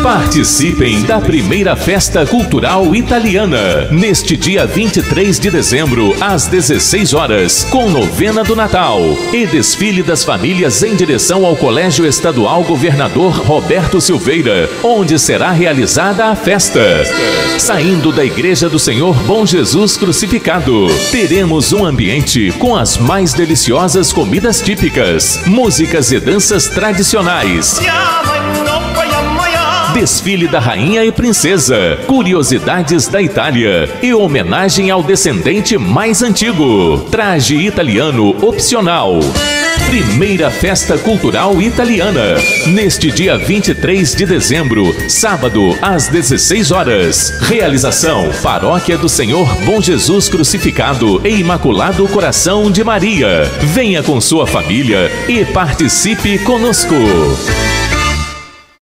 Participem da primeira festa cultural italiana, neste dia 23 de dezembro, às 16 horas, com novena do Natal e desfile das famílias em direção ao Colégio Estadual Governador Roberto Silveira, onde será realizada a festa. Saindo da Igreja do Senhor Bom Jesus Crucificado, teremos um ambiente com as mais deliciosas comidas típicas, músicas e danças tradicionais. Desfile da Rainha e Princesa, curiosidades da Itália e homenagem ao descendente mais antigo. Traje italiano opcional. Primeira festa cultural italiana, neste dia 23 de dezembro, sábado, às 16 horas. Realização: Paróquia do Senhor Bom Jesus Crucificado e Imaculado Coração de Maria. Venha com sua família e participe conosco.